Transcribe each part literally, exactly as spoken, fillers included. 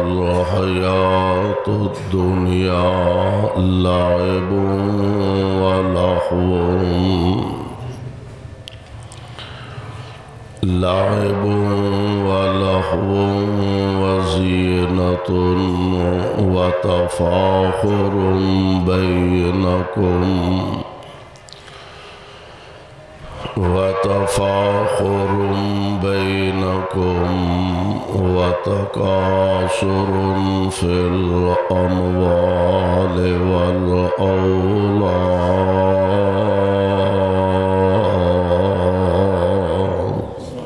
الحیات الدنیا لعب ولہو لعب ولہو وزینۃ وتفاخر بینکم وتفاخر بینکم وتکاثر فی الاموال والأولاد۔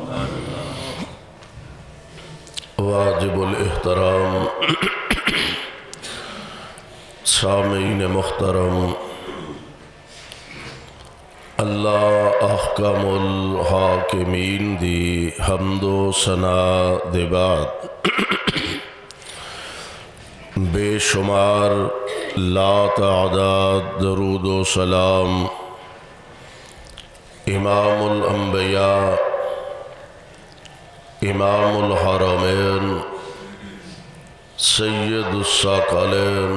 واجب الاحترام سامعین محترم، اللہ احکم الحاکمین دی حمد و ثنا دے بعد بے شمار لا تعداد درود و سلام امام الانبیاء امام الحرمین سید الثقلین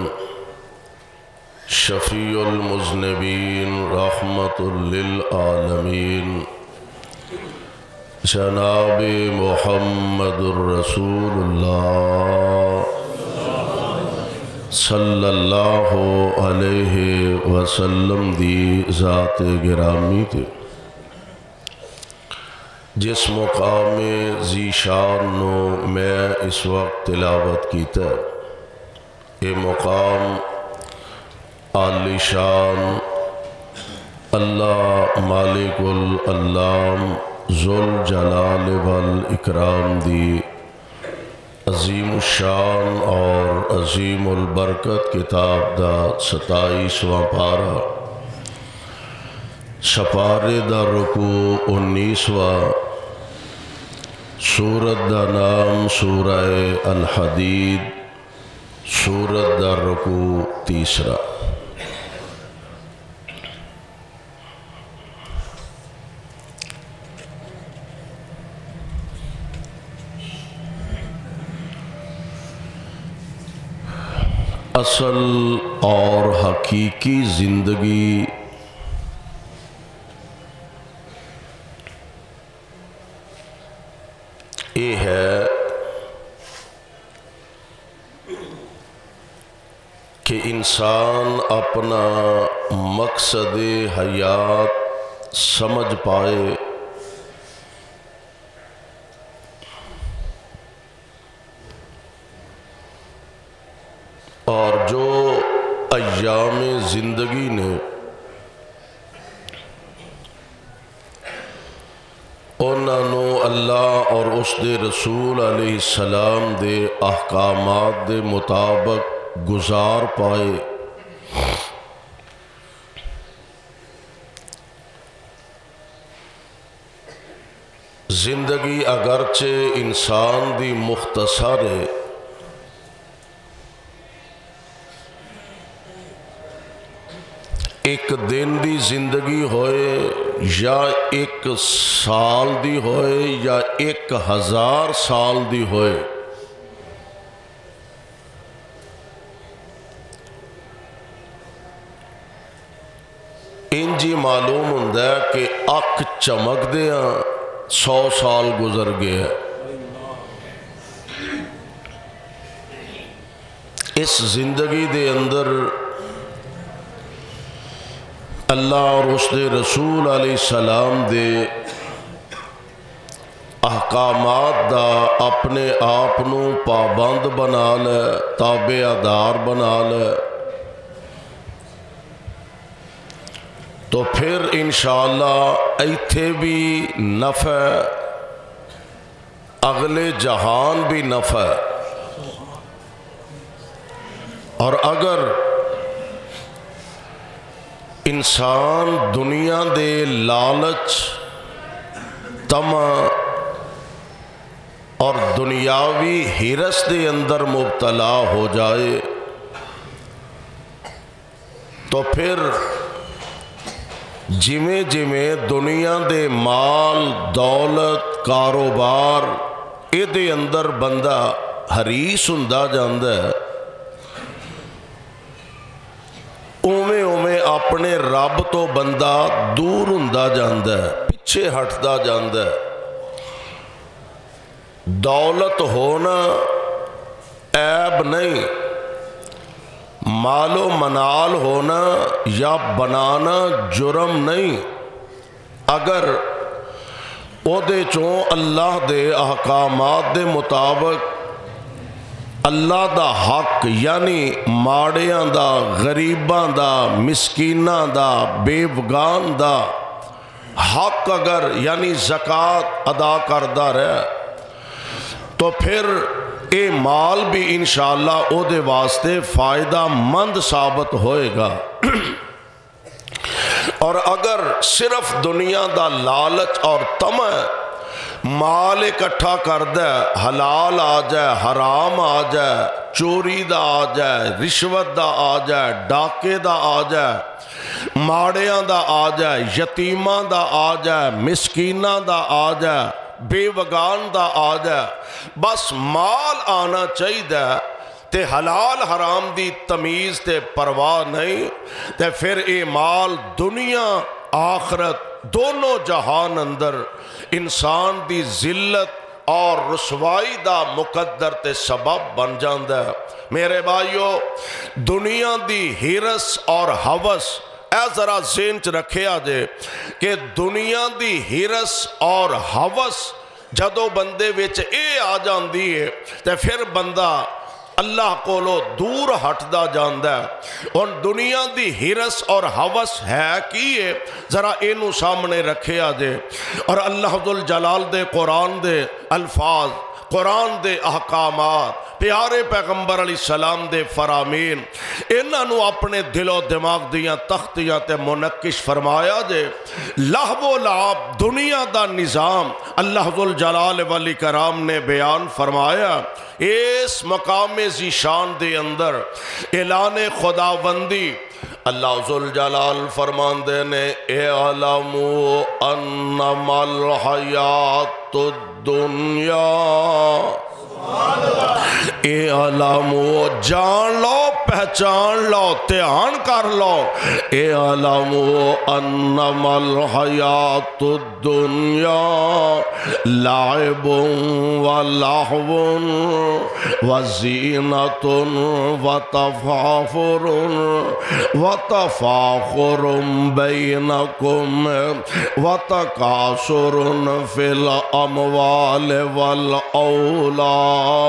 شفیع المذنبین رحمت للعالمین جناب محمد الرسول اللہ صلی اللہ علیہ وسلم دی ذات گرامی تے جس مقام ذیشان نو میں اس وقت تلاوت کیتا ہے، یہ مقام عالی شان اللہ مالک العلام ذوالجلال والاکرام دی عظیم الشان اور عظیم البرکت کتاب دا ستائیسواں پارہ سپارے دا رکوع انیسواں، سورت دا نام سورہ الحدید، سورت دا رکوع تیسرا۔ اصل اور حقیقی زندگی یہ ہے کہ انسان اپنا مقصد حیات سمجھ پائے، اور جو ایام زندگی نے انہوں اللہ اور اس دے رسول علیہ السلام دے احکامات دے مطابق گزار پائے، زندگی اگرچہ انسان دی مختصر ہے، ایک دن دی زندگی ہوئے یا ایک سال دی ہوئے یا ایک ہزار سال دی ہوئے، انجی معلوم ہوندہ ہے کہ اک چمک دیا سو سال گزر گیا۔ اس زندگی دے اندر اللہ اور اس دے رسول علیہ السلام دے احکامات دا اپنے آپنو پابند بنا لے، تابع دار بنا لے، تو پھر انشاءاللہ ایتھے بھی نفع، اگلے جہان بھی نفع، اور اگر انسان دنیا دے لالچ، طمع اور دنیاوی ہرس دے اندر مبتلا ہو جائے تو پھر جویں جویں دنیا دے مال، دولت، کاروبار اے دے اندر بندہ حریص ہوندا جاندا ہے اوویں اوویں اپنے رب تو بندہ دور ہوندا جاندا ہے، پیچھے ہٹدا جاندا ہے۔ دولت ہونا عیب نہیں، مال و منال ہونا یا بنانا جرم نہیں، اگر او دے چوں اللہ دے احکامات دے مطابق اللہ دا حق یعنی ماڑیاں دا، غریباں دا، مسکیناں دا، بے وگان دا حق اگر یعنی زکوٰۃ ادا کردہ رہے تو پھر اے مال بھی انشاءاللہ او دے واسطے فائدہ مند ثابت ہوئے گا۔ اور اگر صرف دنیا دا لالچ اور طمع مال اکٹھا کر دے، حلال آ جائے، حرام آ جائے، چوری دا آ جائے، رشوت دا آ جائے، ڈاکے دا آ جائے، ماڑیاں دا آ جائے، یتیماں دا آ جائے، مسکیناں دا آ جائے، بے وگان دا آ جائے، بس مال آنا چاہیے تے حلال حرام دی تمیز تے پرواہ نہیں، تے پھر اے مال دنیا آخرت دونوں جہان اندر انسان دی ذلت اور رسوائی دا مقدر تے سبب بن جاندا ہے۔ میرے بھائیو، دنیا دی ہرس اور ہوس اے ذرا ذہن چ رکھیا جے کہ دنیا دی ہرس اور ہوس جدو بندے وچ اے آ جاندی ہے تے پھر بندہ اللہ کولو دور ہٹدا جاندا ہے۔ اور دنیا دی ہرس اور ہوس ہے کی ہے ذرا اینو سامنے رکھیا جے، اور اللہ ذوالجلال دے قرآن دے الفاظ، قرآن دے احکامات، پیارے پیغمبر علیہ السلام دے فرامین، انہاں نو اپنے دل و دماغ دیاں تختیاں تے منقش فرمایا جے۔ لہو و لعب دنیا دا نظام اللہ ذوالجلال والاکرام نے بیان فرمایا۔ اس مقام ذیشان دے اندر اعلان خداوندی اللہ ذوالجلال فرماندے نے اعلموا انما الحیات الدنیا، اعلموا جان لو، پہچان لو، دھیان کر لو، اعلموا انما الحیات الدنیا لعب ولہو وزینۃ وتفاخر وتفاخر بینکم وتکاثر فی الاموال والاولاد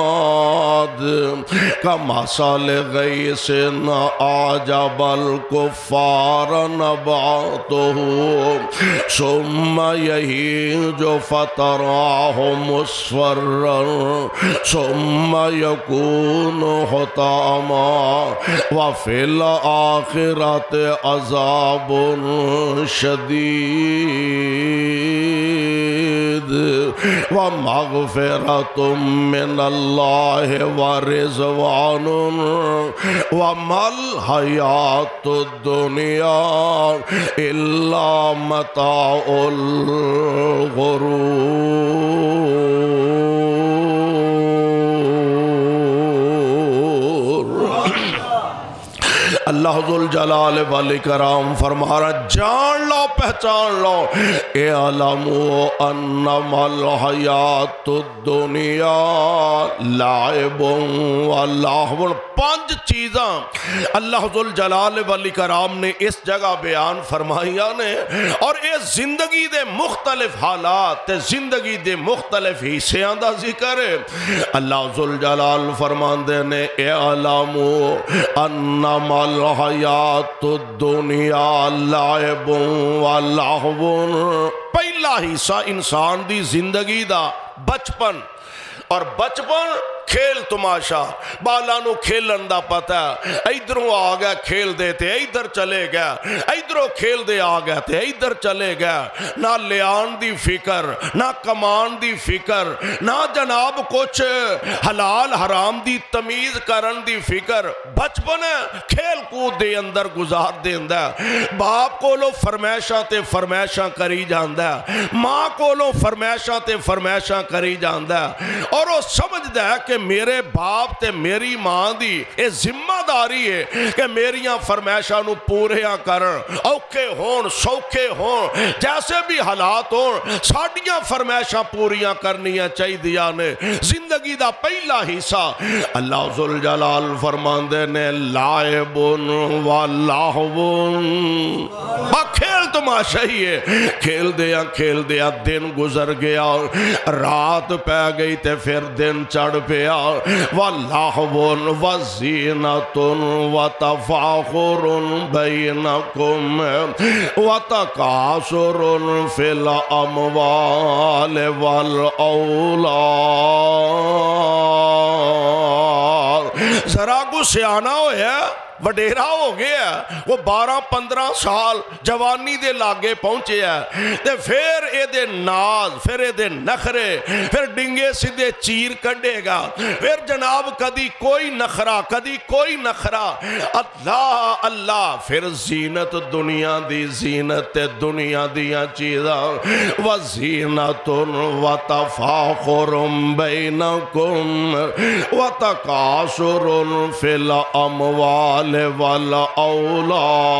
کمثل غیث اعجب الکفار نباتہ ثم یہیج فتراہ مصفرا ثم یکون حطاما وفی الآخرۃ عذاب شدید ومغفرۃ من اللہ ورضوان وما الحیات الدنیا الا متاع الغرور۔ اللہ ذوالجلال والاکرام فرما رہا جان لو، پہچان لو، اعلموا انما الحیات الدنیا لعب ولہو۔ پانچ چیزاں اللہ ذوالجلال والاکرام نے اس جگہ بیان فرمائیاں نے، اور اس زندگی دے مختلف حالات تے زندگی دے مختلف حصیاں دا ذکر ہے۔ اللہ ذوالجلال فرماندے نے اعلموا انما الحیات الدنیا لعب ولہو۔ پہلا حصہ انسان دی زندگی دا بچپن، اور بچپن کھیل تماشا، بالانو کھیلن دا پتہ، ایدروں آ گیا کھیل دے تے ایدر چلے گیا، ایدروں کھیل دے آ گیا تے ایدر چلے گیا، نہ لیان دی فکر، نہ کمان دی فکر، نہ جناب کچھ حلال حرام دی تمیز کرن دی فکر۔ بچپن کھیل کود دے اندر گزار دیندہ ہے، باپ کو لو فرمیشاں تے فرمیشاں کری جاندہ ہے، ماں کو لو فرمیشاں تے فرمیشاں کری جاندہ ہے، اور وہ سمجھ دے کہ میرے باپ تے میری ماں دی اے ذمہ داری ہے کہ میریاں فرمائشاں نو پوریاں کرن، اوکھے ہون سوکھے ہون جیسے بھی حالات ہون ساڈیاں فرمائشاں پوریاں کرنیاں چاہی دیا نے۔ زندگی دا پہلا حصہ اللہ ذوالجلال فرماندے نے لائبن و لاہون، با کھیل تماشا ہی ہے، کھیل دیا کھیل دیا دن گزر گیا، رات پہ گئی تے پھر دن چڑھ پیا، وَلَّهْوٌ وَزِينَةٌ وَتَفَاخُرٌ بَيْنَكُمْ وَتَكَاثُرٌ فِي الْأَمْوَالِ وَالْأَوْلَادِ۔ ذرا کو سیانہ ہویا وڈیرا ہو گیا، وہ بارہ پندرہ سال جوانی دے لاگے پہنچے ہے تے پھر اے دے ناز، پھر اے دے نخرے، پھر ڈنگے سدھے چیر کڈے گا، پھر جناب کدی کوئی نخرا کدی کوئی نخرا، اللہ اللہ، پھر زینت دنیا دی زینت دنیا دیاں چیزاں، وَزِینَةٌ وَتَفَاخُرٌ بَيْنَكُمْ وَتَكَاثُرٌ فِي الْأَمْوَالِ والاولاد۔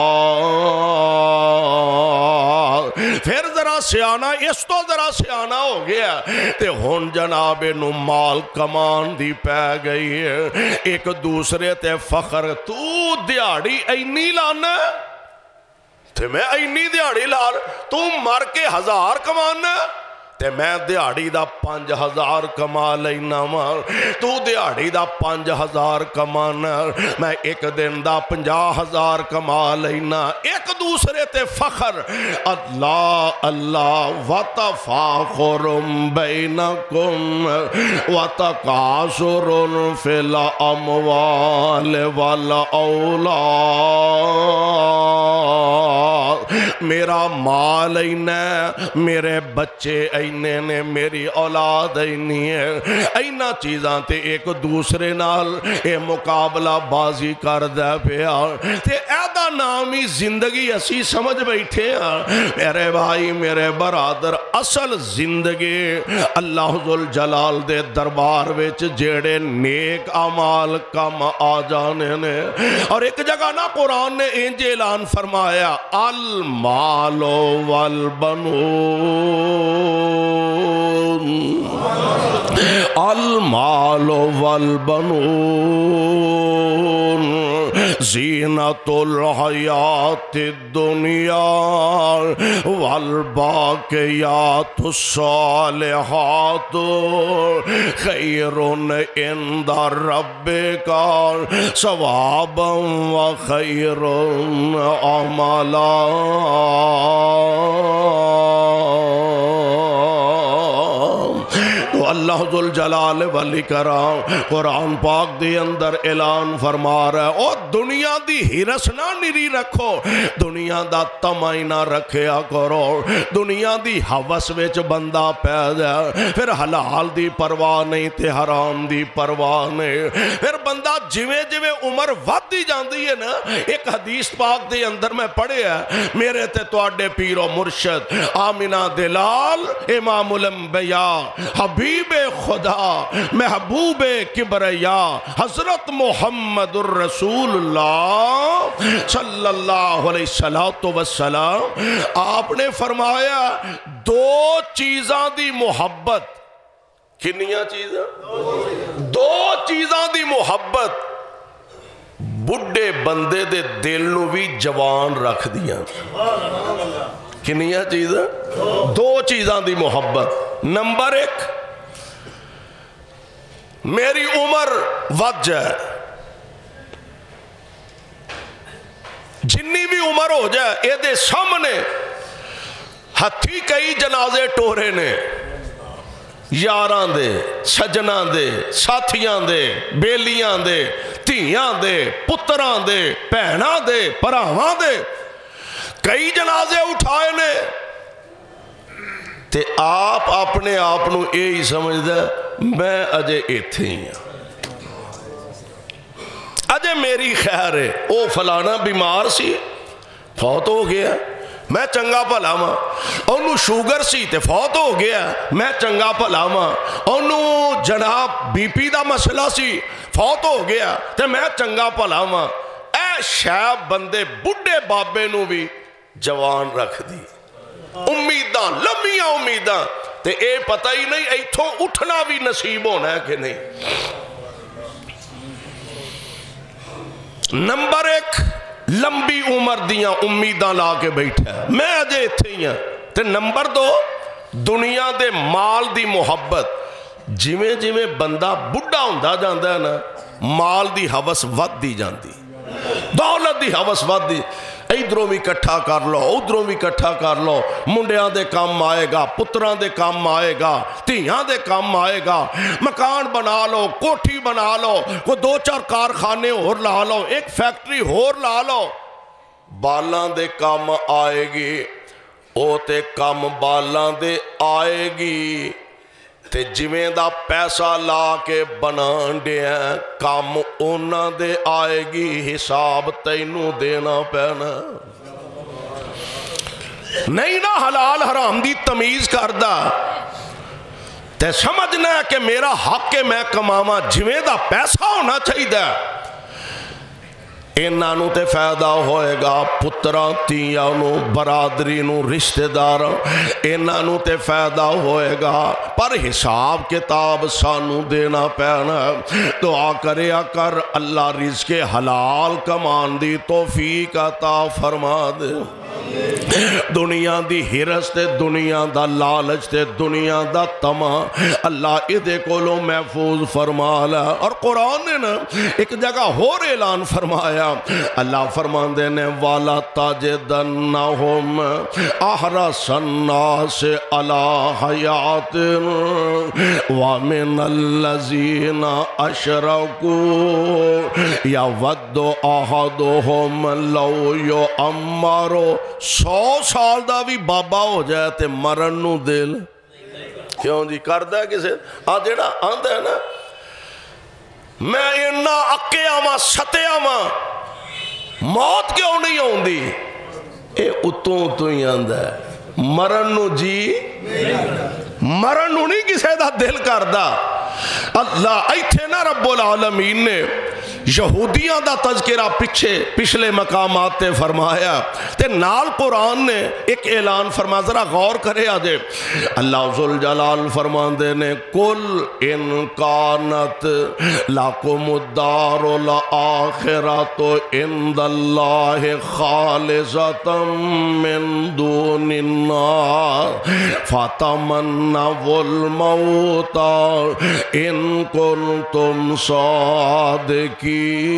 پھر ذرا سیانہ اس تو ذرا سیانہ ہو گیا تے ہن جناب نو مال کمان دی پہ گئی ہے، ایک دوسرے تے فخر، تو دیاڑی اینی لانا تے میں اینی دیاڑی لان، تو مر کے ہزار کمانا تے میں دیاڑی دا پانچ ہزار کما لینا مار، تو دیاڑی دا پانچ ہزار کمانا، میں ایک دن دا پنجا ہزار کما لینا، ایک دوسرے تے فخر، اللہ اللہ، وَتَفَاخُرٌ بَيْنَكُمْ وَتَكَاثُرٌ فِي الْأَمْوَالِ وَالْأَوْلَادِ۔ میرا مال اینا میرے بچے اینے نے میری اولاد اینی ہے، اینا چیزاں تے ایک دوسرے نال اے مقابلہ بازی کر دے پیا تے ایدہ نامی زندگی اسی سمجھ بیٹھے ہیں۔ میرے بھائی میرے برادر، اصل زندگی اللہ ذوالجلال دے دربار وچ جیڑے نیک اعمال کم آ جانے نے، اور ایک جگہ نا قرآن نے انج اعلان فرمایا المال والبنون، المال والبنون زینت الحیات الدنیا والباقیات الصالحات خیر عند ربک ثوابا و خیر عملا۔ تو اللہ ذوالجلال والاکرام قرآن پاک دے اندر اعلان فرما رہا ہے، او دنیا دی ہرس نہ نری رکھو، دنیا دا تمائی نہ رکھیا کرو، دنیا دی حوث وچ بندہ پیدا، پھر حلال دی پرواہ نہیں تے حرام دی پرواہ نہیں، پھر بندہ جویں جویں عمر ودی جاندی ہے نا، ایک حدیث پاک دے اندر میں پڑھے ہے، میرے تے تواڈے پیر و مرشد آمنہ دلال امام الانبیاء حبیب خدا محبوب کبریا حضرت محمد الرسول اللہ صلی اللہ علیہ وسلم، آپ نے فرمایا دو چیزاں دی محبت، کنیاں چیزاں؟ دو چیزاں دی محبت بڑھے بندے دے دل نو بھی جوان رکھ دیا۔ کنیاں چیزاں؟ دو چیزاں دی محبت، نمبر ایک میری عمر ود جائے، جنی بھی عمر ہو جائے اے دے سامنے ہتھی کئی جنازے ٹورے نے، یاران دے، سجنان دے، ساتھیاں دے، بیلیاں دے، تیاں دے، پتران دے، پہنان دے، پراواں دے، کئی جنازے اٹھائے نے، تے آپ اپنے آپنو یہی سمجھ دے میں اجے ایتھے ہی ہوں، اجے میری خیر ہے، او فلانا بیمار سی فوت ہو گیا، میں چنگا بھلا وا، انہوں شوگر سی تے فوت ہو گیا، میں چنگا بھلا وا، انہوں جناب بی پی دا مسئلہ سی فوت ہو گیا تے میں چنگا بھلا وا۔ اے شاب بندے بڑھے بابے نو بھی جوان رکھ دی، امیداں لمبیاں امیداں، تے اے پتہ ہی نہیں ایتھوں اٹھنا بھی نصیب ہونا ہے کہ نہیں۔ نمبر ایک لمبی عمر دیاں امیداں لا کے بیٹھا ہے، میں اجے اتھے ہی ہاں۔ تے نمبر دو دنیا دے مال دی محبت، جویں جویں بندہ بڑھا ہوندا جاندا ہے نا، مال دی حوث ود دی جاندی، دولت دی حوث ود دی، ادھروں بھی کٹھا کر لو ادھروں بھی کٹھا کر لو، منڈیاں دے کام آئے گا، پتراں دے کام آئے گا، تیاں دے کام آئے گا، مکان بنا لو، کوٹھی بنا لو، کو دو چار کارخانے اور لا لو، ایک فیکٹری اور لا لو، بالاں دے کام آئے گی، او تے کام بالاں دے آئے گی، تے جویں دا پیسہ لا کے بنان دیا کام اونا دے آئے گی، حساب تینوں دینا پینا نہیں نا۔ حلال حرام دی تمیز کردہ تے سمجھنا ہے کہ میرا حق ہے میں کماما، جویں دا پیسہ ہونا چاہیے دا انہوں تے فائدہ ہوئے گا، پتران تیانوں برادری نو رشتہ داروں انہوں تے فائدہ ہوئے گا، پر حساب کتاب سانو دینا پینا۔ دعا کریا کر اللہ رزق حلال کمان دی توفیق عطا فرما دے، دنیا دی ہرس تے دنیا دا لالچ تے دنیا دا تما اللہ ادھے کولو محفوظ فرما لے۔ اور قرآن نے نا ایک جگہ اور اعلان فرمایا، اللہ فرمان دینے والا تاجدنہم احرص الناس علی حیات ومن الذین اشرکوا یود احدہم لو یعمر، سو سال دا بھی بابا ہو جائے تے مرن نو دل کیوں جی کردہ کسے آ جیڑا آندہ ہے نا میں انہا اکے آما ستے آما موت کیوں نہیں ہوندی، اے اتوں تو ہی آندہ ہے، مرن نو جی مرن نو نہیں کسے دا دل کردہ۔ اللہ ایتھے نا رب العالمین نے یہودیاں دا تذکرہ پچھے پچھلے مقامات تے فرمایا تے نال قرآن نے ایک اعلان فرما، ذرا غور کرے آجے، اللہ ذوالجلال فرمان دے نے کل ان کانت لکم الدار الآخرۃ عند اللہ خالصۃ من دون الناس فتمنوا الموت ان کنتم صادقین۔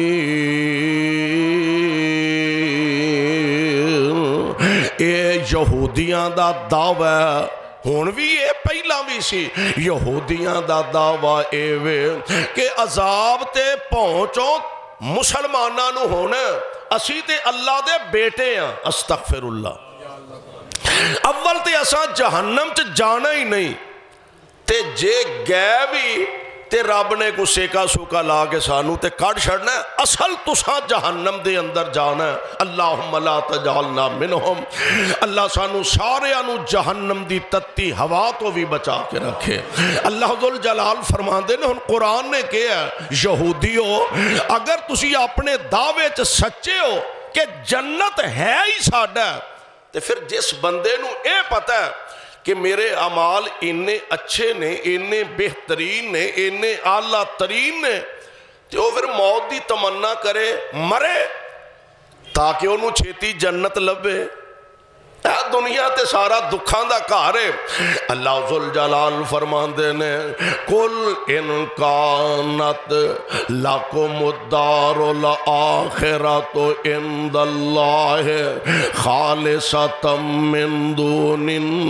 اے یہودیاں دا دعویٰ ہون بھی اے پہلا بھی سی، یہودیاں دا دعویٰ اے وے کہ عذاب تے پہنچو مسلماناں نو ہونا، اسی تے اللہ دے بیٹے ہیں، استغفر اللہ، اول تے اساں جہنم تے جانا ہی نہیں، تے جے گئے بھی تے رب نے کو سیکا سوکا لا کے سانو تے کڑ چھڑنا ہے، اصل تساں جہنم دے اندر جانا ہے۔ اللہم لا تجعلنا منہم، اللہ سانو سارے انو جہنم دی تتی ہوا تو بھی بچا کے رکھے۔ اللہ ذوالجلال فرمان دے نے قرآن نے کہا یہودیو اگر تسی اپنے دعوے چ سچے ہو کہ جنت ہے ہی ساڈا، تے پھر جس بندے نو اے پتہ ہے کہ میرے عمال انہیں اچھے نے، انہیں بہترین نے، انہیں اعلیٰ ترین نے، تو وہ پھر موت دی تمنا کرے مرے تاکہ انہوں چھیتی جنت لبے۔ اے دنیا تے سارا دکھاں دا کارے۔ اللہ ذوالجلال فرمان دے نے کل ان کانت لکم الدار الآخرۃ عند اللہ خالصۃ من دون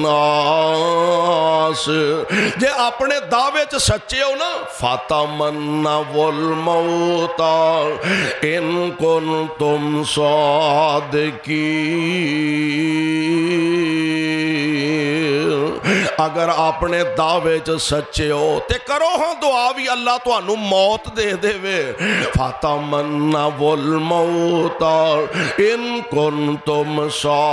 الناس، جے اپنے دعوے چ سچے ہو نا فتمنوا الموت ان کنتم صادقین۔ اگر اپنے دعوے چ سچے ہو تے کرو ہاں دعا بھی اللہ تانوں موت دے دے وے فتمنوا الموت ان کنتم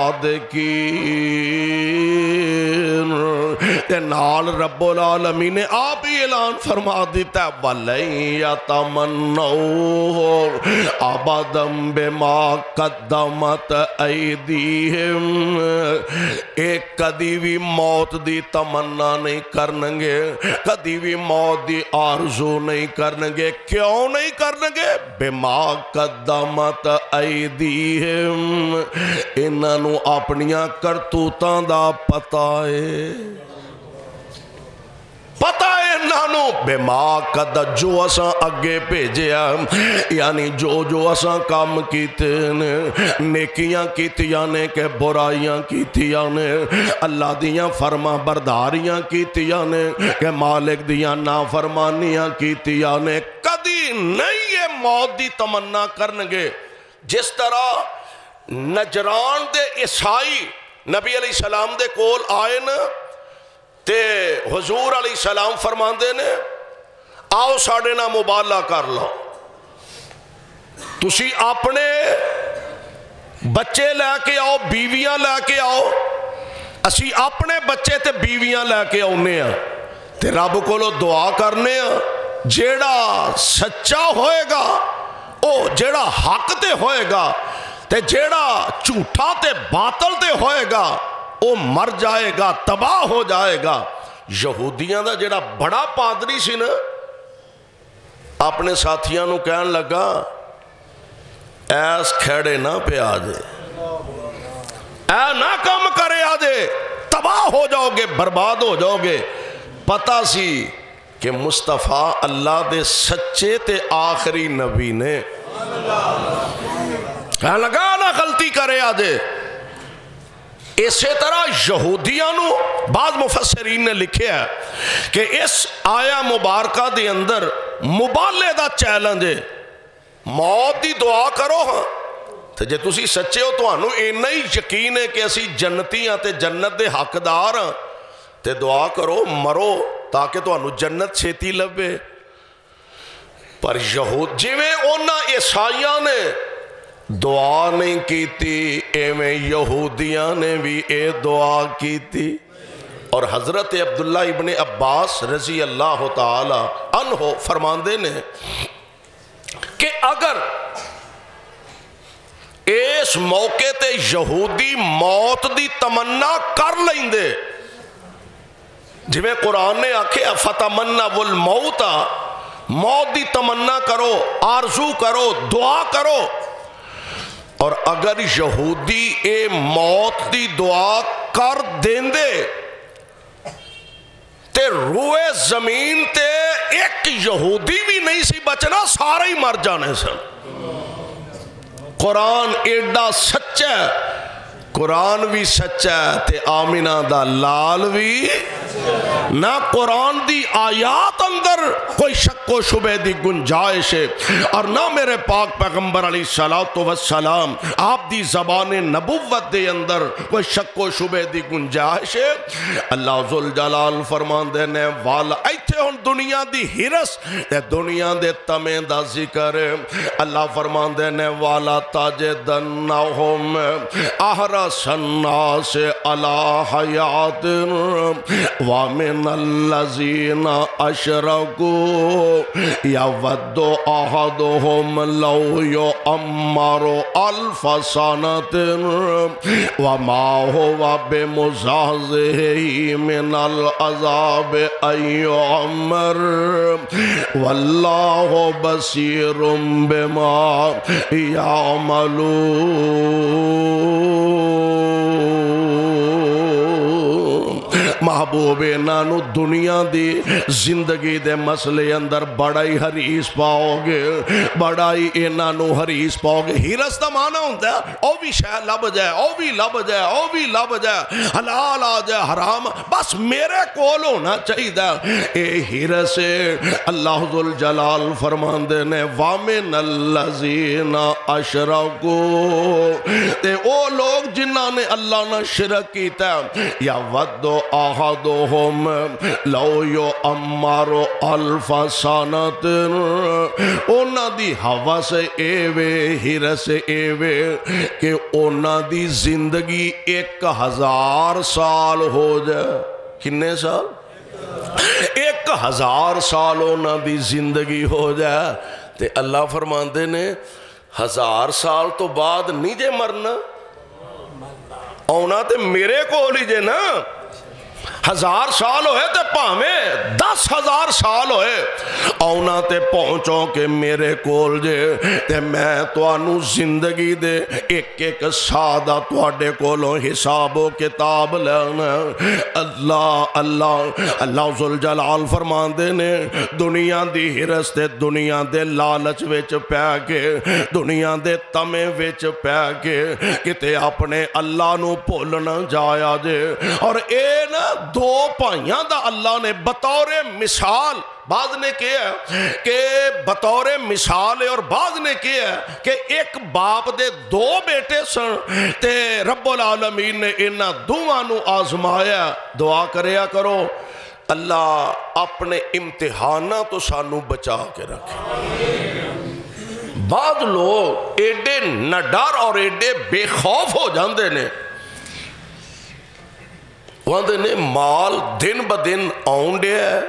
صادقین تے نال رب العالمین نے آپ ہی اعلان فرما دیتا ہے وَلَن يَتَمَنَّوْهُ أَبَدًا بِمَا قَدَّمَتْ أَيْدِيهِمْ ایک کدی بھی موت دی تمنا نہیں کرنگے کدی بھی موت دی آرزو نہیں کرنگے کیوں نہیں کرنگے بِمَا قَدَّمَتْ أَيْدِيهِمْ انہوں اپنیاں کرتوتاں دا پتہ ہے پتہ ہے انہوں بما قد جو اساں اگے بھیجیا یعنی جو جو اساں کام کیتے نے نیکیاں کیتیاں نے کہ برائیاں کیتیاں نے اللہ دیاں فرما برداریاں کیتیاں نے کہ مالک دیاں نافرمانیاں کیتیاں نے کدی نہیں یہ موت دی تمنا کرنگے جس طرح نجران دے عیسائی نبی علیہ السلام دے کول آئے نا تے حضور علیہ السلام فرماندے نے آؤ ساڑھے نہ مبالہ کر لو تسی اپنے بچے لے کے آؤ بیویاں لے کے آؤ اسی اپنے بچے تے بیویاں لے کے آؤنے ہیں تے رب کو لو دعا کرنے ہیں جیڑا سچا ہوئے گا او جیڑا حق تے ہوئے گا تے جیڑا جھوٹا تے باطل تے ہوئے گا او مر جائے گا تباہ ہو جائے گا یہودیاں دا جڑا بڑا پادری سی نا اپنے ساتھیاں نو کہن لگا ایس کھڑے نہ پہ آجے اے نہ کم کرے آجے تباہ ہو جاؤ گے برباد ہو جاؤ گے پتہ سی کہ مصطفیٰ اللہ دے سچے تے آخری نبی نے کہنے لگا نہ غلطی کرے آجے اسی طرح یہودیاں نو بعض مفسرین نے لکھے ہے کہ اس آیا مبارکہ دے اندر مبالے دا چیلنج ہے موت دی دعا کرو ہاں تو جے تسی سچے ہو تو انہوں اینا ہی یقین ہے کہ اسی جنتی ہیں تے جنت دے حقدار ہیں تے دعا کرو مرو تاکہ تو انہوں جنت چھیتی لبے پر یہود جی میں اونا عیسائیاں نے دعا نہیں کیتی اے میں یہودیاں نے بھی اے دعا کیتی اور حضرت عبداللہ ابن عباس رضی اللہ تعالی عنہ فرماندے نے کہ اگر اس موقع تے یہودی موت دی تمنا کر لیں دے جی میں قرآن نے آکھے فتمنوا الموت موت دی تمنا کرو آرزو کرو دعا کرو اور اگر یہودی اے موت دی دعا کر دیں دے تے روئے زمین تے ایک یہودی بھی نہیں سی بچنا سارے ہی مر جانے سن قرآن ایڈا سچا ہے قرآن بھی سچا ہے تے آمینہ دا لال بھی نہ قرآن دی آیات اندر کوئی شک و شبہ دی گنجائش ہے اور نہ میرے پاک پیغمبر علیہ السلام آپ دی زبان نبوت دے اندر کوئی شک و شبہ دی گنجائش ہے اللہ ذوالجلال فرمان دینے والا ایتھے ہن دنیا دی ہرس تے دنیا دے تمہیں دا ذکر ہے اللہ فرمان دینے والا تاجدنہم احرس الناس علی حیات وَمِنَ الَّذِينَ أَشْرَكُوا يَوَدُّ أَحَدُهُمْ لَوْ يُعَمَّرُ أَلْفَ سَنَةٍ وَمَا هُوَ بِمُزَحْزِحِهِ مِنَ الْعَذَابِ أَن يُعَمَّرَ وَاللَّهُ بَصِيرٌ بِمَا يَعْمَلُونَ محبوب انہوں دنیا دی زندگی دے مسئلے اندر بڑا ہی حریص پاؤ گے، بڑا ہی انہوں حریص پاؤ گے۔ حرص دا معنی ہوتا ہے او بھی شے لب جائے، او بھی لب جائے، او بھی لب جائے، حلال آ جائے، حرام بس میرے کول ہونا چاہیے۔ اے حرص اللہ ذوالجلال فرماندے نے وَمِنَ الَّذِينَ أَشْرَكُوا، تے او لوگ جنہاں نے اللہ نہ شرک کیتا ہے، یا وَدُّ أَحَدُهُمْ لَوْ يُعَمَّرُ أَلْفَ سَنَةٍ، اونا دی حوث ایوے حرص ایوے کہ اونا دی زندگی ایک ہزار سال ہو جائے۔ کنے سال؟ ایک ہزار سال اونا دی زندگی ہو جائے تے اللہ فرماندے نے ہزار سال تو بعد نہیں جے مرنا، اونا تے میرے کو لیجے نا، ہزار سال ہوئے تے پاہمیں دس ہزار سال ہوئے اونا تے پہنچو کہ میرے کول جے تے میں توانو زندگی دے ایک ایک سادہ توڑے کولوں حساب و کتاب لینا۔ اللہ اللہ اللہ ذوالجلال فرماندے نے دنیا دی حرص تے دنیا دے لالچ وچ پہ کے، دنیا دے تمے وچ پہ کے کتے اپنے اللہ نو بھولنا جایا جے۔ اور اے نا دو پائیاں دا اللہ نے بطور مثال، بعض نے کیا ہے کہ بطور مثال ہے اور بعض نے کیا ہے کہ ایک باپ دے دو بیٹے سن تے رب العالمین نے انہاں دوواں نو آزمایا۔ دعا کریا کرو اللہ اپنے امتحانہ تو سانو بچا کے رکھے۔ بعض لوگ ایڈے نڈر اور ایڈے بے خوف ہو جاندے نے، وہاں نے مال دن با دن آن دیا ہے،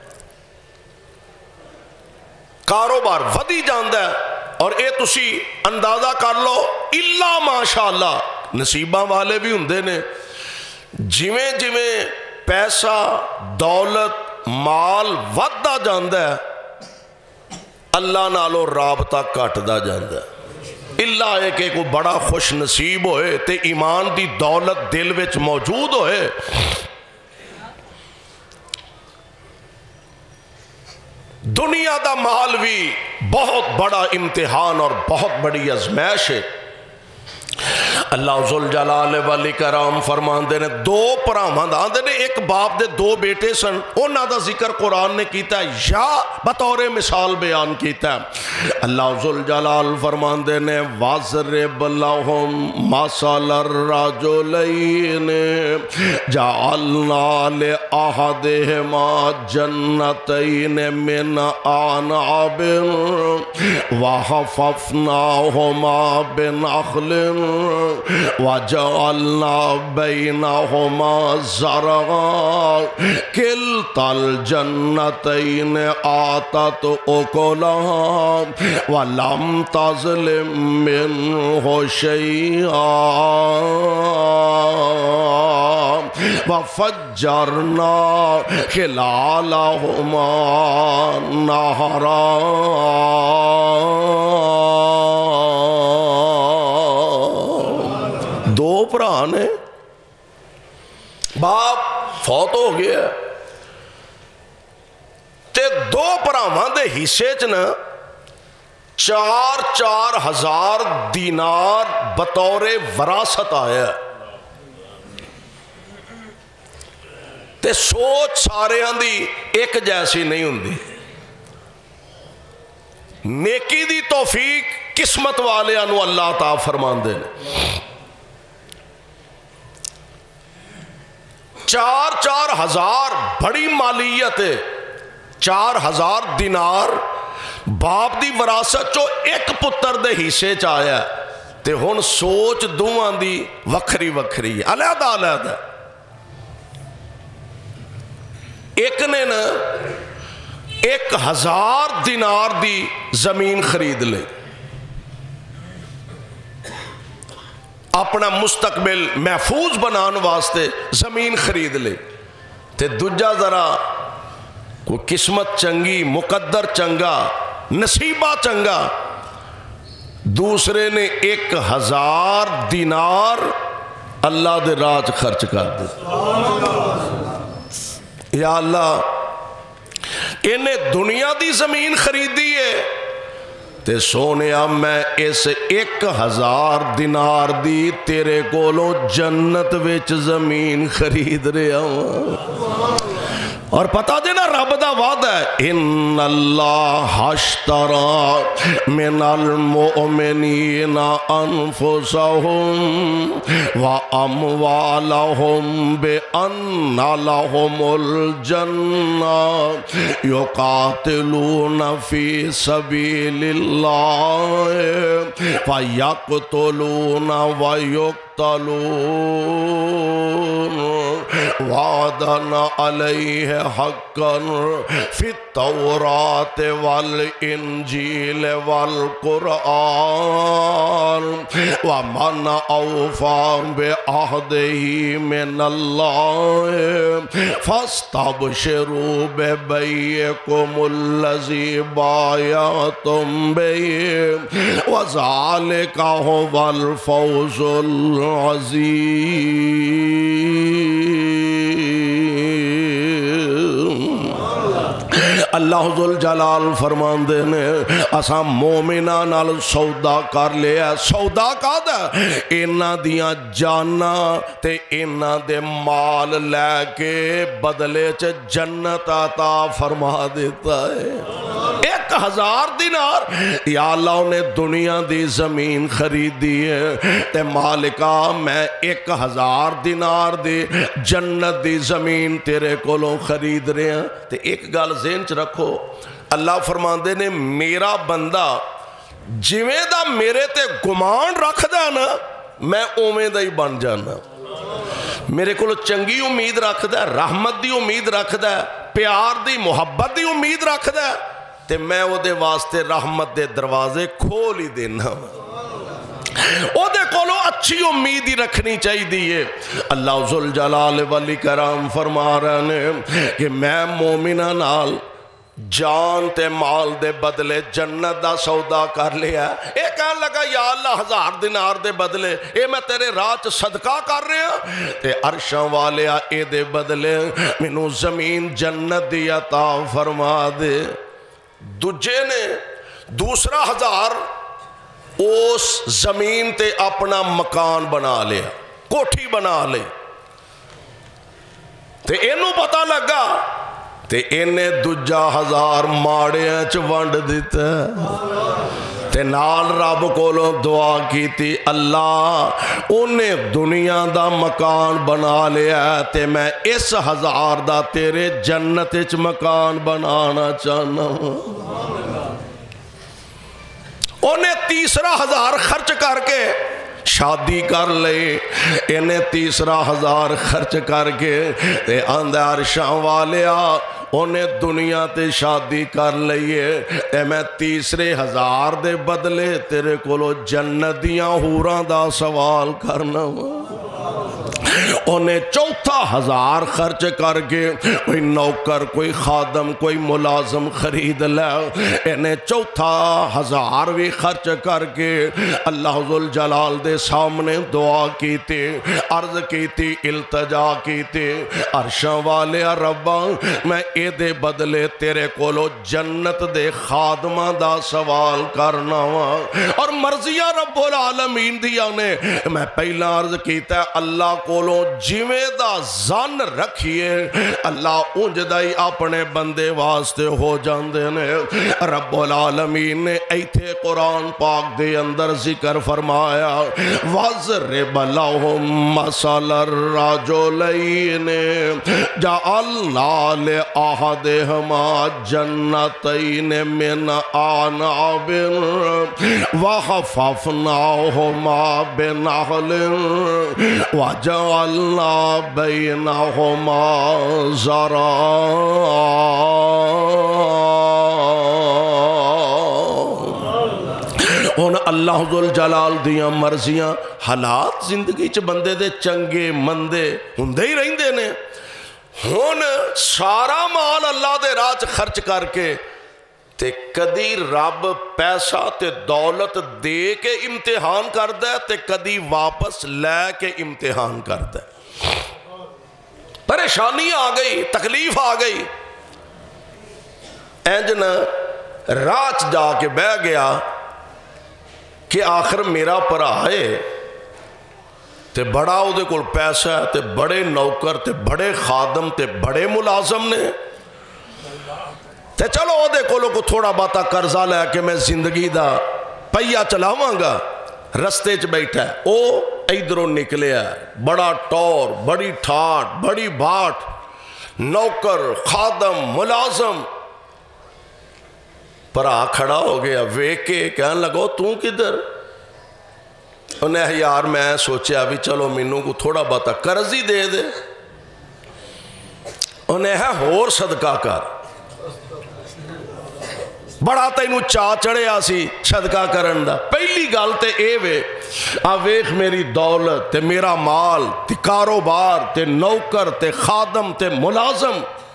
کاروبار ودی جاندہ ہے، اور اے تسی اندازہ کر لو اللہ ماشاءاللہ نصیبہ والے بھی ہوندے نے، جویں جویں پیسہ دولت مال ودہ جاندہ ہے اللہ نالو رابطہ کٹدا جاندہ ہے۔ اللہ ہے کہ کوئی بڑا خوش نصیب ہوئے تے ایمان دی دولت دل وچ موجود ہوئے، دنیا دا مال بھی بہت بڑا امتحان اور بہت بڑی آزمائش ہے۔ اللہ ذوالجلال والاکرام فرماندے نے دو پراواں آندے نے ایک باپ دے دو بیٹے سن، انہاں دا ذکر قرآن نے کیتا ہے یا بطور مثال بیان کیتا ہے۔ اللہ ذوالجلال فرماندے نے وَاضْرِبْ لَهُمْ مَثَلَ الرَّجُلَيْنِ جَعَلْنَا لِأَحَدِهِمَا جَنَّتَيْنِ مِنْ أَعْنَابٍ وَحَفَفْنَاهُمَا بِنَخْلٍ وَجَعَلْنَا بَيْنَهُمَا زَرْعًا كِلْتَا الْجَنَّتَيْنِ آتَتْ أُكُلَهَا وَلَمْ تَظْلِم مِّنْهُ شَيْئًا وَفَجَّرْنَا خِلَالَهُمَا نَهْرًا۔ دو پران ہیں، باپ فوت ہو گیا تے دو پراواں دے حصے چنا چار چار ہزار دینار بطور وراثت آیا تے سوچ سارے دی ایک جیسی نہیں ہوندی۔ نیکی دی توفیق قسمت والے انو اللہ تعالیٰ فرماندے نے، چار چار ہزار بڑی مالیت ہے، چار ہزار دینار باپ دی وراثت چو ایک پتر دے حصے چایا تے ہن سوچ دوہاں دی وکھری وکھری ہے، علیحدہ علیحدہ۔ ایک نے نا ایک ہزار دینار دی زمین خرید لے، اپنا مستقبل محفوظ بنان واسطے زمین خرید لے تے دوجہ ذرا کوئی قسمت چنگی مقدر چنگا نصیبہ چنگا دوسرے نے ایک ہزار دینار اللہ دے راج خرچ کر دے۔ یا اللہ انہیں دنیا دی زمین خریدی ہے تے سونیا میں اس ایک ہزار دینار دی تیرے کولوں جنت وچ زمین خرید رہا ہوں۔ اور پتہ دینا رب دا وعدہ ہے ان اللہ اشترى من المؤمنین انفسهم واموالهم بان لهم الجنہ یقاتلون فی سبیل اللہ فیقتلون ویقتلون وعدنا علیہ حقا فی التوراۃ والانجیل والقرآن ومن اوفی بعہدہ من اللہ فاستبشروا ببیعکم الذی بایعتم بہ وذلک ھو الفوز العظیم۔ اللہ ذو جلال فرمان دے نے اساں مومنہ نال سودا کر لیا۔ سودا کا دا اینا دیاں جانا تے اینا دے مال لے کے بدلے چ جنت عطا فرما دیتا ہے۔ ایک ہزار دینار یا اللہ نے دنیا دی زمین خریدی ہے تے مالکا میں ایک ہزار دینار دی جنت دی زمین تیرے کولوں خرید رہے ہیں۔ تے ایک گل ذہن چ رکھو، اللہ فرماندے نے میرا بندہ جویں دا میرے تے گمان رکھ دا نا میں اوویں دا ہی بن جانا۔ میرے کو چنگی امید رکھ دا، رحمت دی امید رکھ دا، پیار دی محبت دی امید رکھ دا تے میں وہ دے واسطے رحمت دے دروازے کھول ہی دینا۔ او دے کولو اچھی امید ہی رکھنی چاہی دیئے۔ اللہ ذوالجلال والاکرام فرما رہے ہیں کہ میں مومنہ نال جان تے مال دے بدلے جنت دا سودا کر لیا۔ اے کہنے لگا یا اللہ ہزار دینار دے بدلے اے میں تیرے راہ چ صدقہ کر رہا تے عرشاں والیا اے دے بدلے مینوں زمین جنت دی عطا فرما دے۔ دجے نے دوسرا ہزار اس زمین تے اپنا مکان بنا لیا، کوٹھی بنا لی تے اینوں پتہ لگا تے انہیں دجا ہزار ماڑیاں چ ونڈ دیتا تے نال رب کولوں دعا کی تھی اللہ انہیں دنیا دا مکان بنا لیا تے میں اس ہزار دا تیرے جنت چ مکان بنانا چاہنا ہوں۔ انہیں تیسرا ہزار خرچ کر کے شادی کر لئی، انہیں تیسرا ہزار خرچ کر کے تے آندھے عرشاں والیا انہیں دنیا تے شادی کر لئیے تے میں تیسرے ہزار دے بدلے تیرے کولو جنت دیاں حوراں دا سوال کرنا ہوا۔ انہیں چوتھا ہزار خرچ کر کے کوئی نوکر کوئی خادم کوئی ملازم خرید لے، انہیں چوتھا ہزار بھی خرچ کر کے اللہ ذوالجلال دے سامنے دعا کی تھی، عرض کی تھی، التجا کی تھی، عرشاں والے ربا میں اے دے بدلے تیرے کولو جنت دے خادمہ دا سوال کرنا ہوا اور مرضیاں رب العالمین دیا نے۔ میں پہلا عرض کیتا ہے اللہ کولو جویں دا زن رکھیے اللہ اونج دائی اپنے بندے واسطے ہو جاندے نے۔ رب العالمین نے ایتھے قرآن پاک دے اندر ذکر فرمایا وَاضْرِبْ لَهُم مَّثَلَ الرَّجُلَيْنِ جَعَلْنَا لِأَحَدِهِمَا جَنَّتَيْنِ مِنْ أَعْنَابٍ وَحَفَفْنَاهُمَا بِنَخْلٍ وَجَعَلْنَا بَيْنَهُمَا زَرْعًا۔ ان اللہ ذوالجلال دیاں مرضیاں حالات زندگی چ بندے دے چنگے مندے ہوندے ہی رہندے نے۔ ہن سارا مال اللہ دے راہ چ خرچ کر کے تے کدی رب پیسہ تے دولت دے کے امتحان کردہ تے کدی واپس لے کے امتحان کردہ۔ پریشانی آ گئی، تکلیف آ گئی، اینجن راچ جا کے بہ گیا کہ آخر میرا پرا ہے تے بڑا او دے کول پیسہ ہے تے بڑے نوکر تے بڑے خادم تے بڑے ملازم نے تے چلو او دے کولو کو تھوڑا باتا قرضہ لے کے میں زندگی دا پہیا چلاواں گا۔ رستے چ بیٹھا ہے، او ادھروں نکلے ہے، بڑا ٹور، بڑی ٹھاٹ، بڑی بھاٹ، نوکر خادم ملازم، پرا کھڑا ہو گیا ویک کے کہنے لگو تو کدھر؟ انہیں یار میں سوچیا بھی چلو مینوں کو تھوڑا باتا قرض ہی دے دے، انہیں ہے ہور صدقہ کر، بڑا تینوں چاہ چڑھے آسی صدقہ کرن دا۔ پہلی گل تے اے وے آ ویکھ میری دولت تے میرا مال تے کاروبار تے نوکر تے خادم تے ملازم،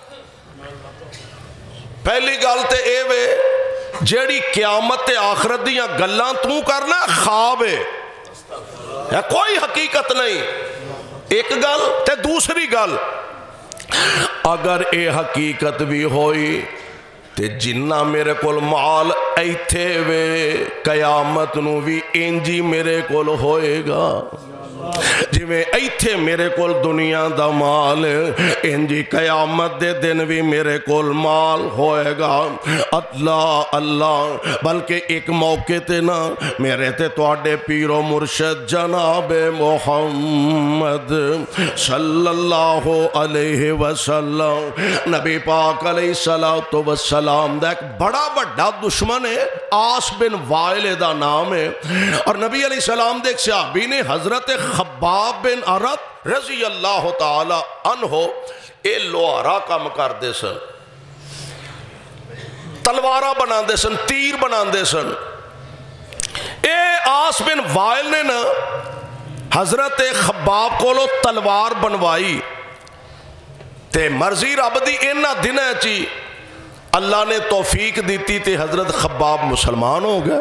پہلی گل تے اے وے جیڑی قیامت تے آخرت دیاں گلاں تو کرنا خواب ہے، کوئی حقیقت نہیں۔ ایک گل تے دوسری گل اگر اے حقیقت بھی ہوئی تے جنہ میرے کول مال ایتھے وے قیامت نو بھی انجی میرے کول ہوئے گا، جویں ایتھے میرے کول دنیا دا مال انجی قیامت دے دن بھی میرے کول مال ہوئے گا۔ اللہ اللہ، بلکہ ایک موقع تے نا میرے تے تواڈے پیر و مرشد جناب محمد صلی اللہ علیہ وسلم، نبی پاک علیہ السلام دا ایک بڑا بڑا دشمن ہے، آس بن وائل دا نام ہے، اور نبی علیہ السلام دے ایک صحابی نے حضرت خباب بن عرط رضی اللہ تعالی عنہ اے لوہارا کام کر دے سن، تلوارہ بنا دے سن، تیر بنا دے سن۔ اے آس بن وائل نے نا حضرت خباب کو لو تلوار بنوائی تے مرضی رب دی اینا دن ہے چی اللہ نے توفیق دیتی تے حضرت خباب مسلمان ہو گئے۔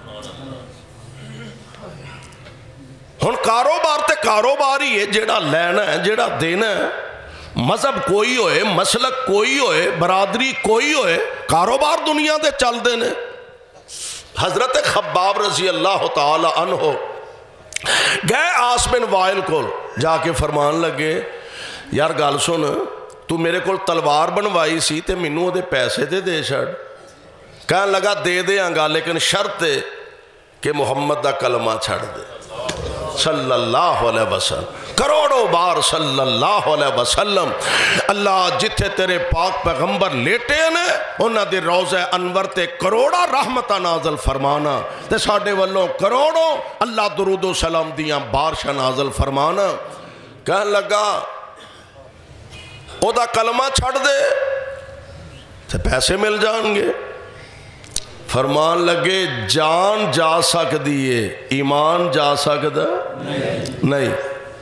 ہن کاروبار تے کاروبار ہی ہے، جیڑا لینا ہے جیڑا دینا ہے، مذہب کوئی ہوئے، مسلک کوئی ہوئے، برادری کوئی ہوئے، کاروبار دنیا دے چل دینے۔ حضرت خباب رضی اللہ تعالی عنہ گئے آس بن وائل کو جا کے فرمان لگے یار گال سن، تو میرے کول تلوار بنوائی سی تے مینوں دے پیسے دے دے چھڑ۔ کہنے لگا دے دے آنگا لیکن شرط ہے کہ محمد دا کلمہ چھڑ دے صلی اللہ علیہ وسلم، کروڑوں بار صلی اللہ علیہ وسلم۔ اللہ جتھے تیرے پاک پیغمبر لیٹے نے انہاں دے روضہ انور تے کروڑا رحمتہ نازل فرمانا تے ساڑھے والوں کروڑوں اللہ درود و سلام دیاں بارشہ نازل فرمانا۔ کہنے لگا او دا کلمہ چھڑ دے تے پیسے مل جان گے۔ فرمان لگے جان جا سک دیئے ایمان جا سکتا نہیں۔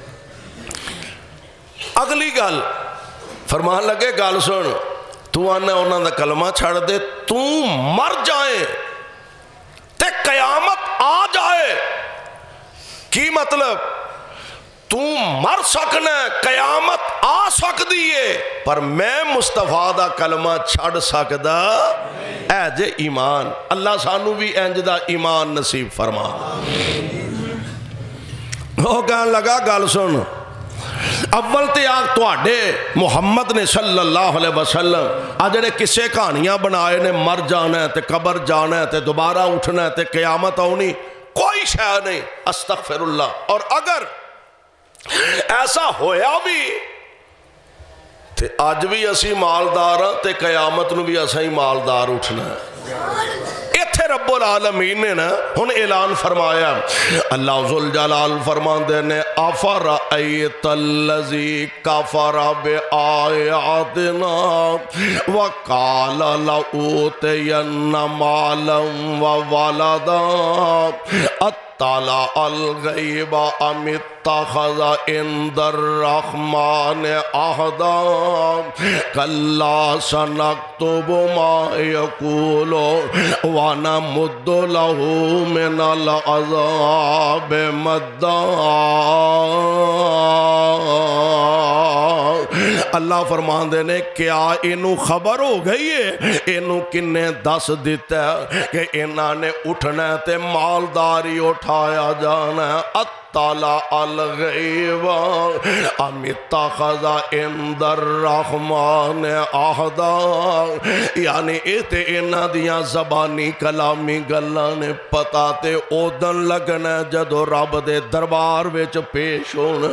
اگلی گل فرمان لگے گل سن، تو آنا انہاں دا کلمہ چھڑ دے، تو مر جائے تے قیامت آ جائے۔ کی مطلب؟ تو مر سکنا قیامت آ سک دیئے پر میں مصطفیٰ دا کلمہ چھڑ سکدا اے جے ایمان۔ اللہ سانو بھی اینج دا ایمان نصیب فرما۔ وہ کہنے لگا گل سن، اول تے آگ تو آڈے محمد نے صلی اللہ علیہ وسلم آجڑے کسے کہانیاں بنائے نے مر جانا ہے تے قبر جانا ہے تے دوبارہ اٹھنا ہے تے قیامت آنی، کوئی شے نہیں، استغفر اللہ۔ اور اگر ایسا ہویا بھی تے آج بھی اسی مالدار ہیں تے قیامت نو بھی ایسا ہی مالدار اٹھنا ہے۔ ایتھے رب العالمین نے نا ہن اعلان فرمایا، اللہ ذوالجلال فرمان دے نے افرأیت الذی کفر بآیاتنا وقال لأوتین مالا وولدا اطلع الغیب ام اتخذ عند الرحمن عہدا کلا سنکتب ما یقول ونمد له من العذاب مدا اللہ فرماندے نے کیا انہوں خبر ہو گئی ہے انہوں کنے دس دیتا ہے کہ انہوں نے اٹھنا تے مالداری اٹھایا جانا ہے اطلع الغیب ام اتخذ عند الرحمن عہدا یعنی ایتے انہاں دیاں زبانی کلامی گلاں نے پتا تے اودن لگنا جدو رب دے دربار وچ پیش ہونا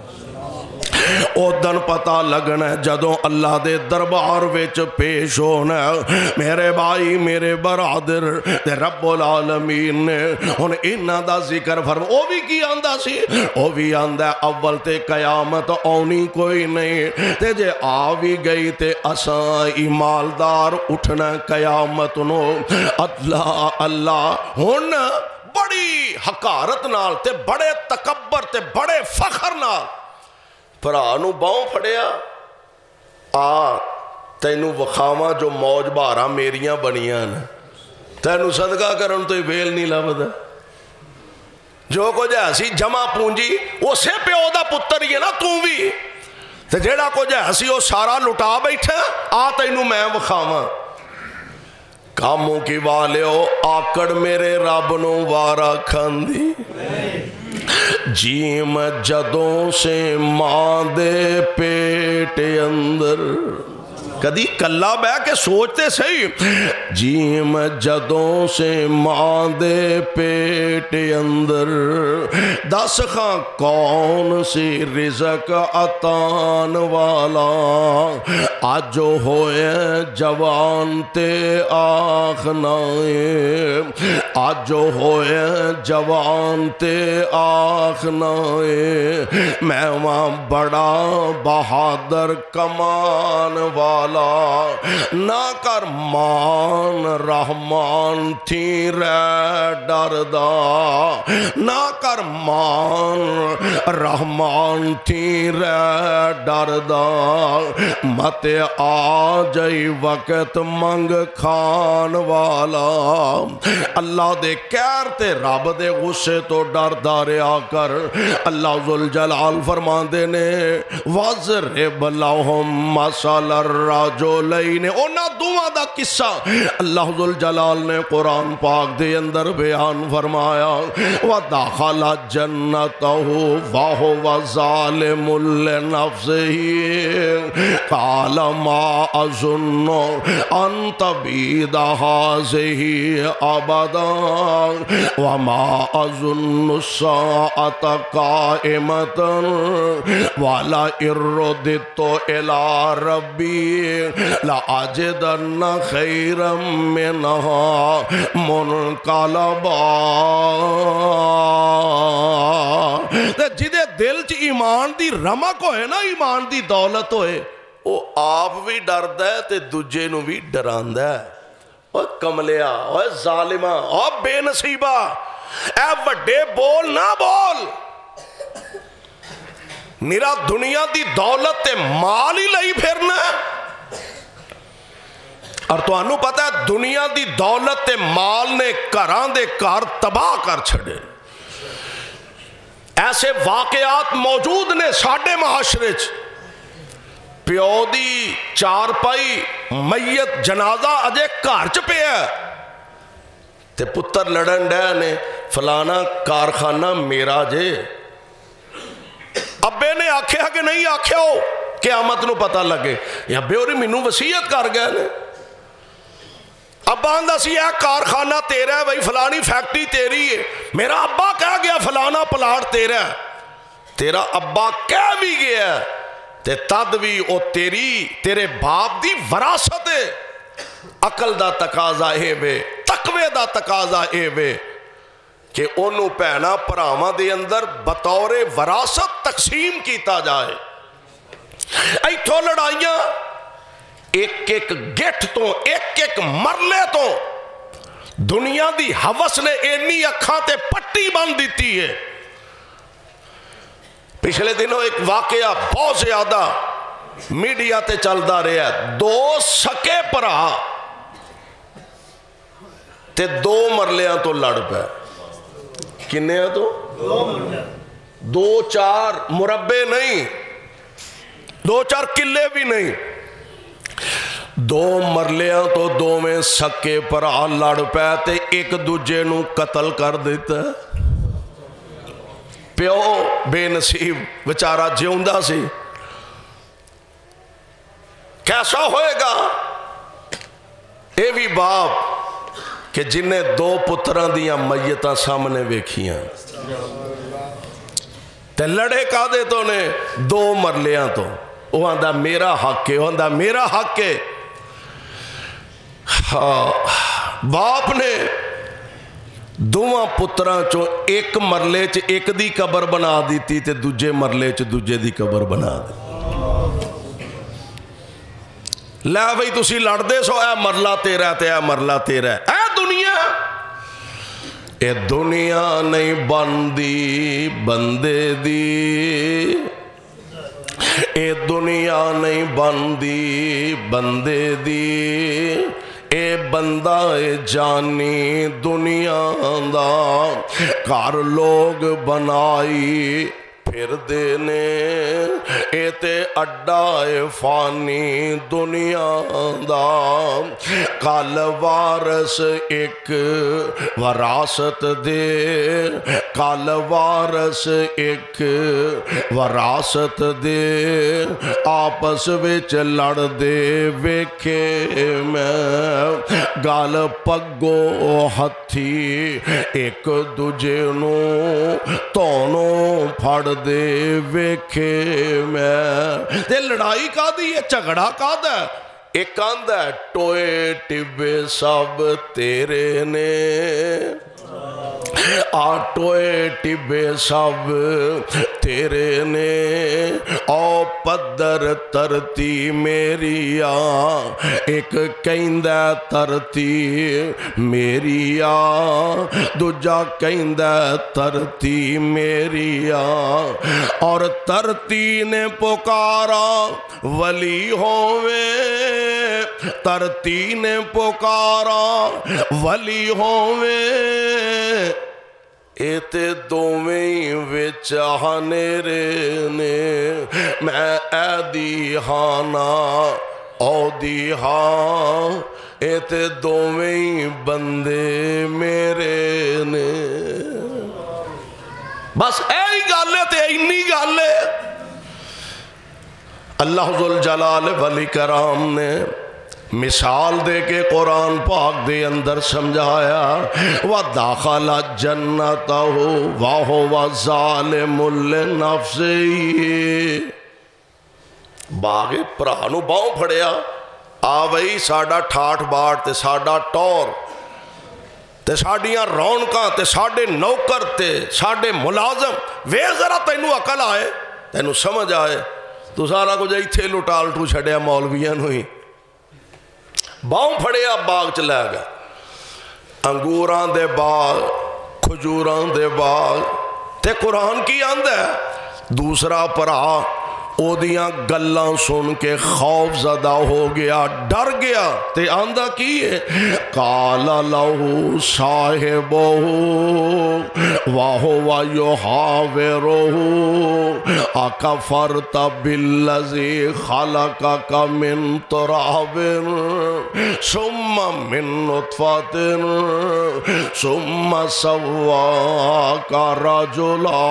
اودن پتا لگنا جدو اللہ دے دربار وچ پیش ہونا میرے بھائی میرے برادر تے رب العالمین نے ہن انہاں دا ذکر فرما او بھی کی آندا سی او بھی آندا اول تے قیامت آنی کوئی نہیں تے جے آ بھی گئی تے اساں ایماندار اٹھنا قیامت نو اللہ اللہ ہن بڑی حقارت نال تے بڑے تکبر تے بڑے فخر نال پرانو باؤں پھڑیا آ تینو وخاواں جو موج بارا میریاں بنیاں نا تینو صدقہ کرن تو ہی بیل نہیں لبدا جو کو جیسی جمع پونجی وہ سے پیو دا پتر ہی ہے نا تو بھی تے جیڑا کو جیسی وہ سارا لٹا بیٹھا آ تینو میں وخاواں کاموں کی والے ہو آکڑ میرے رب نو وارا کھاندی جیم جدوں سے ماں دے پیٹ اندر کدی کلا بے کے سوچتے صحیح جیم جدوں سے ماں دے پیٹ اندر دس خاں کون سی رزق عطان والا آجو ہوئے جوان تے آخنائے آجو ہوئے جوان تے آخنائے میں وہاں بڑا بہادر کمان والا نہ کر مان رحمان تھی رہ ڈردا نہ کر مان رحمان تھی رہ ڈردا مت آ جائی وقت منگ کھان والا اللہ دے کہر تے رب دے غصے تو ڈردا رہا کر اللہ ذوالجلال فرماندے نے وَاضْرِبْ لَهُم مَثَلَ الرَّجُلَيْنِ اونا دعا دا قصہ اللہ ذوالجلال نے قرآن پاک دے اندر بیان فرمایا وَدَخَلَ جَنَّتَهُ وَهُوَ ظَالِمٌ لِنَفْسِهِ قَالَ مَا أَظُنُّ أَن تَبِيدَ هَٰذِهِ أَبَدًا وَمَا أَظُنُّ السَّاعَةَ قَائِمَةً وَلَئِن رُّدِدتُّ إِلَىٰ رَبِّي لَأَجِدَنَّ خَيْرًا مِّنْهَا مُنْقَلَبًا جدے دل چ ایمان دی رمق ہوئے نا ایمان دی دولت ہوئے وہ آپ بھی ڈرد ہے تے دجے نو بھی ڈراند ہے اوہ کملیا اوہ ظالمہ اوہ بے نصیبہ اے وڈے بول نہ بول میرا دنیا دی دولت تے مال ہی لئی پھرنا اور تو انہوں پتا ہے دنیا دی دولت تے مال نے کران دے کار تباہ کر چھڑے ایسے واقعات موجود نے ساڑھے معاشرے چ پیو دی چار پائی میت جنازہ اجے کار چ پہ ہے تے پتر لڑن ڈے نے فلانا کارخانہ میرا جے ابے نے آکھیا کہ نہیں آکھیا ہو قیامت نو پتہ لگے یا بے اوری منو وسیعت کر گئے نے ابا اندہ سی ہے کارخانہ تیرا ہے بھائی فلانی فیکٹری تیری ہے میرا ابا کہہ گیا فلانا پلاٹ تیرا ہے تیرا ابا کہہ بھی گیا ہے تے تد بھی او تیری تیرے باپ دی وراثت ہے عقل دا تقاضا اے وے تقوی دا تقاضا اے وے کہ انہوں پہنا پراما دے اندر بطور وراثت تقسیم کیتا جائے ایتھو لڑائیاں ایک ایک گیٹ تو ایک ایک مرلے تو دنیا دی حوث نے اینی اکھاں تے پٹی بند دیتی ہے پچھلے دنوں ایک واقعہ بہت زیادہ میڈیا تے چلدا رہا ہے دو سکے پرا تے دو مرلیاں تو لڑ پہ کنے ہیں تو دو چار مربع نہیں دو چار کلے بھی نہیں، دو مرلیاں تو دو میں سکے پر آ لڑ پے تے ایک دوجے نو قتل کر دیتا ہے۔ پیو بے نصیب بیچارہ جیوندا سی، کیسا ہوئے گا؟ اے بھی باپ کہ جنہیں دو پتران دیاں میتاں سامنے ویکھیاں تے لڑے کا دے تو نے دو مرلیاں تو وہ آندہ میرا حق ہے، وہ آندہ میرا حق ہے۔ باپ نے دوواں پتران چو ایک مرلے چ ایک دی قبر بنا دیتی تے دوجے مرلے چ دوجے دی قبر بنا دی۔ لے بھئی تسی لڑ دے سو اے مرلہ تیرا تے اے مرلہ تیرا اے دنیا، اے دنیا نہیں بندی بندے دی، اے دنیا نہیں بندی بندے دی، اے بندہ اے جانی دنیا دا، کار لوگ بنائی پھر دینے، اے تے اڈا اے فانی دنیا دا، کال وارث ایک وراثت دے، کال وارث ایک وراثت دے، آپس وچ لڑ دے ویکھے میں، گال پگو ہتھی ایک دوجے نو تونوں پھڑ دے ویکھے میں۔ تے لڑائی کا دی ہے، جھگڑا کا دا ہے، ایک آندہ ہے ٹوئے ٹبے سب تیرے نے، آٹوئے ٹبے سب تیرے نے، او پدر ترتی میری آ، ایک کہندہ ترتی میری آ، دوجا کہندہ ترتی میری آ، اور ترتی نے پکارا ولی ہووے، ترتی نے پکارا ولی ہووے، اے تے دوویں وچ ہنیرے نے، میں اے دی ہانا او دی ہاں، اے تے دوویں بندے میرے نے۔ بس اے ہی گالے تے اینی گالے اللہ ذوالجلال والاکرام نے مثال دے کے قرآن پاک دے اندر سمجھایا، وَدَخَلَ جَنَّتَهُ وَهُوَ ظَالِمٌ لِنَفْسِهِ، باغ پرانو باؤں پھڑیا، آ بھئی ساڑا ٹھاٹ باٹ تے ساڑا ٹور تے ساڑیاں رونکاں تے ساڑے نوکر تے ساڑے ملازم، وے ذرا تینو عقل آئے تینو سمجھ آئے، تو سارا کو جائی تھے لٹال ٹو چھڑیا مولویاں ہوئی، باؤں پھڑیا باغ چلے گا، انگوران دے باغ کھجوران دے باغ تے قرآن کی آندہ ہے۔ دوسرا پرا او دیاں گلاں سن کے خوف زدہ ہو گیا، ڈر گیا تے آندہ کیے، قال لہو صاحبہو وہو یحاورہو اکفرت بالذی خلقک من تراب ثم من نطفۃ ثم سواک رجلا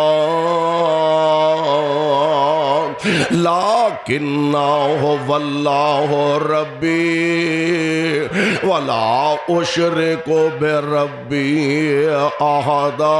لیکنہ واللہ ربی ولا اشرک بربی احدا۔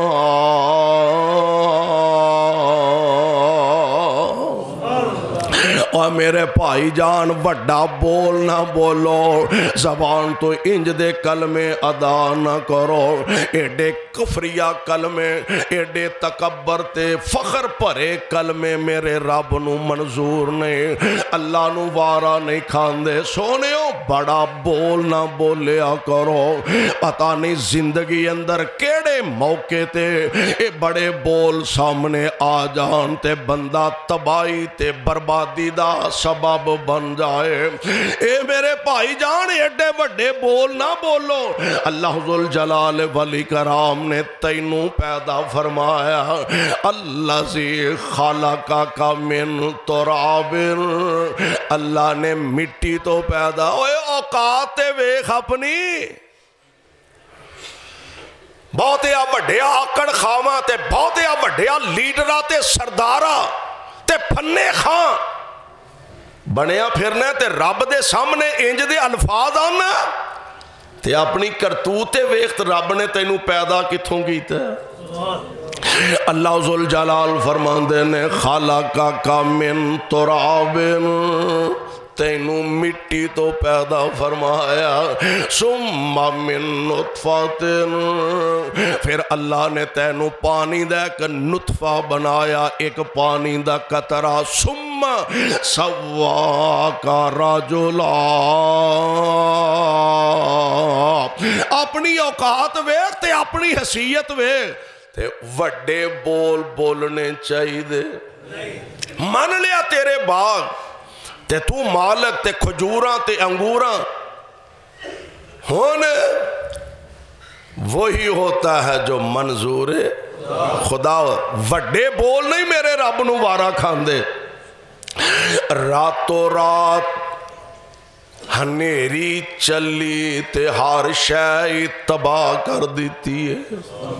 اور میرے بھائی جان وڈا بول نہ بولو، زبان تو انج دے کلمے ادا نہ کرو، ایڈے کفریہ کلمے ایڈے تکبر تے فخر پرے کلمے میرے رب نو منظور نہیں، اللہ نو وارا نہیں کھاندے۔ سونےو بڑا بول نہ بولیا کرو، پتہ نہیں زندگی اندر کیڑے موقع تے اے بڑے بول سامنے آ جان تے بندہ تباہی تے بربادی دا سبب بن جائے۔ اے میرے بھائی جان ایڈے بڑے بول نہ بولو۔ اللہ ذوالجلال والاکرام نے تینوں پیدا فرمایا، الذی خلقک من تراب، اللہ نے مٹی تو پیدا، اوے اوقات ویکھ اپنی، بہتے آ وڈیا آکڑ خواہاں تے بہتے آ وڈیا لیڈرہ تے سردارہ تے پھنے خواہ بنیا پھرنے تے رب دے سامنے انج دے الفاظ آنا تے اپنی کرتوتے ویخت رب نے تینوں پیدا کتھوں کیتا ہے۔ اللہ ذوالجلال فرماندے نے خلقک من تراب، تینوں مٹی تو پیدا فرمایا، ثم من نطفۃ، پھر اللہ نے تینوں پانی دا ایک نطفہ بنایا، ایک پانی دا قطرہ، ثم سواک رجلا، اپنی اوقات ویکھ تے اپنی حیثیت ویکھ تے وڈے بول بولنے چاہیے دے، من لیا تیرے باغ تے تو مالک تے کھجوراں تے انگوراں ہونے، وہی ہوتا ہے جو منظور خدا۔ وڈے بول نہیں میرے رب نو وارا کھاندے، راتوں رات ہنیری چلی تے ہر شے تباہ کر دیتی ہے،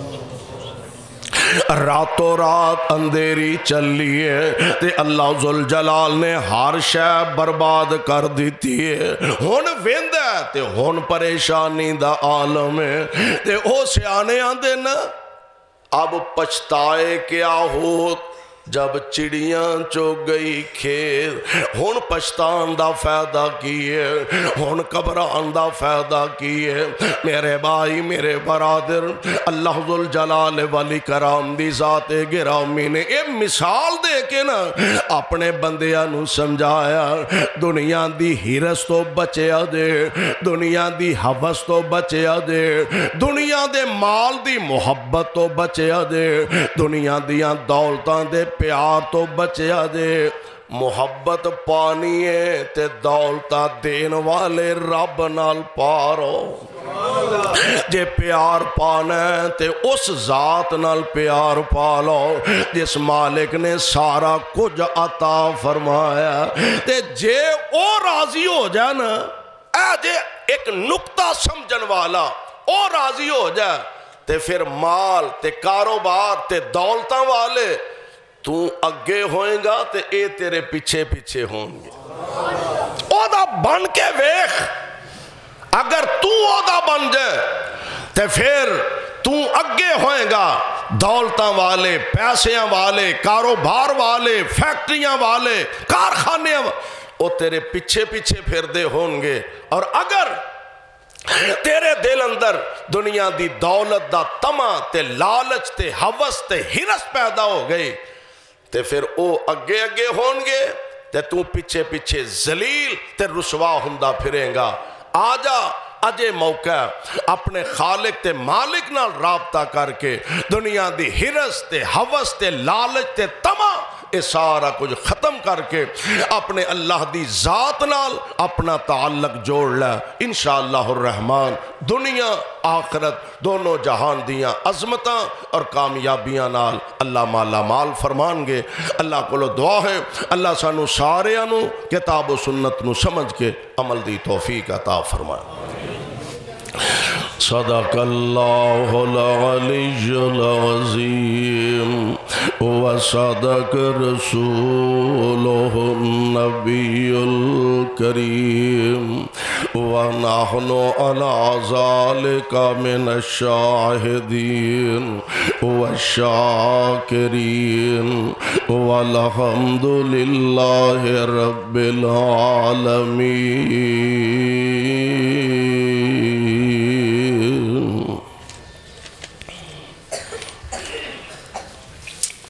راتوں رات اندھیری چلی ہے تے اللہ ذوالجلال نے ہر شے برباد کر دیتی ہے۔ ہن ویندہ ہے تے ہن پریشانی دا عالم ہے تے او سیانے آندے نا، اب پچھتائے کیا ہو جب چڑیاں چو گئی کھیت، ہن پچھتان دا فائدہ کیے، ہن گھبران دا فائدہ کیے۔ میرے بھائی میرے برادر، اللہ ذوالجلال والاکرام دی ذات گرامی نے اے مثال دے کے نا اپنے بندیاں نو سمجھایا، دنیا دی ہرس تو بچیا دے، دنیا دی حوث تو بچیا دے، دنیا دے مال دی محبت تو بچیا دے، دنیا دیاں دولتاں دے پیار تو بچیا دے۔ محبت پانی ہے تے دولتہ دین والے رب نال پارو، جے پیار پانا ہے تے اس ذات نال پیار پالو جس مالک نے سارا کچھ عطا فرمایا، تے جے او راضی ہو جائے نا، اے جے ایک نکتہ سمجھن والا او راضی ہو جائے تے پھر مال تے کاروبار تے دولتاں والے تو اگے ہوئیں گا تے اے تیرے پیچھے پیچھے ہوں گے۔ او دا بن کے ویخ، اگر تو او دا بن جائے تے پھر تو اگے ہوئیں گا، دولتاں والے، پیسیاں والے، کاروبار والے، فیکٹریاں والے، کارخانے والے، او تیرے پیچھے پیچھے پھر دے ہوں گے۔ اور اگر تیرے دل اندر دنیا دی دولت دا طمع تے لالچ تے حوث تے ہرس پیدا ہو گئی تے پھر او اگے اگے ہون گے تے تو پیچھے پیچھے ذلیل تے رسوا ہندہ پھریں گا۔ آجا اجے موقع اپنے خالق تے مالک نال رابطہ کر کے دنیا دی ہرس تے حوث تے لالچ تے طمع اے سارا کچھ ختم کر کے اپنے اللہ دی ذات نال اپنا تعلق جوڑ لے، انشاءاللہ الرحمن دنیا آخرت دونوں جہان دیاں عظمتاں اور کامیابیاں نال اللہ مالا مال فرمان گے۔ اللہ کو دعا ہے اللہ سانو سارے انو کتاب و سنت نو سمجھ کے عمل دی توفیق عطا فرمائے۔ صدق اللہ العلی العظیم وصدق رسولہ النبی الکریم ونحن علی ذالک من الشاہدین والشاکرین والحمد للہ رب العالمین۔